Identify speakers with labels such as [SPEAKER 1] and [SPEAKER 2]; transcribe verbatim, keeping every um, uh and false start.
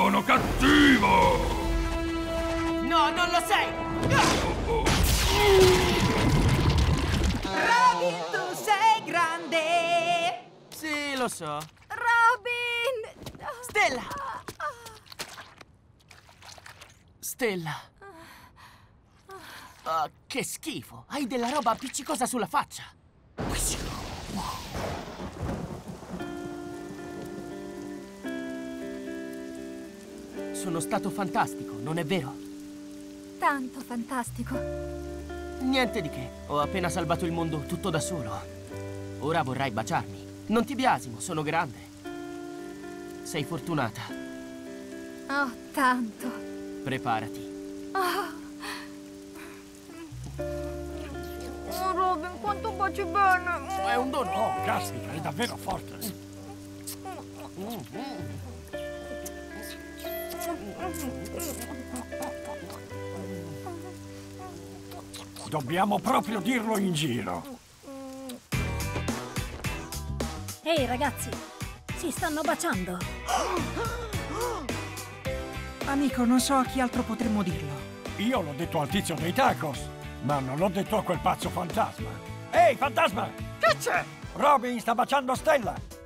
[SPEAKER 1] Sono cattivo!
[SPEAKER 2] No, non lo sei!
[SPEAKER 1] Oh, oh.
[SPEAKER 3] Robin, tu sei grande!
[SPEAKER 2] Sì, lo so.
[SPEAKER 3] Robin!
[SPEAKER 2] Stella! Stella! Oh, che schifo! Hai della roba appiccicosa sulla faccia! Sono stato fantastico, non è vero?
[SPEAKER 3] Tanto fantastico.
[SPEAKER 2] Niente di che. Ho appena salvato il mondo tutto da solo. Ora vorrai baciarmi. Non ti biasimo, sono grande. Sei fortunata.
[SPEAKER 3] Oh, tanto.
[SPEAKER 2] Preparati.
[SPEAKER 3] Oh. Oh, Robin, quanto baci bene.
[SPEAKER 2] È un dono.
[SPEAKER 1] Oh, caspita, è davvero forte. Dobbiamo proprio dirlo in giro.
[SPEAKER 4] Ehi, ragazzi, si stanno baciando.
[SPEAKER 5] Amico, non so a chi altro potremmo dirlo.
[SPEAKER 1] Io l'ho detto al tizio dei tacos, ma non l'ho detto a quel pazzo fantasma. Ehi, fantasma!
[SPEAKER 2] Che c'è?
[SPEAKER 1] Robin sta baciando Stella!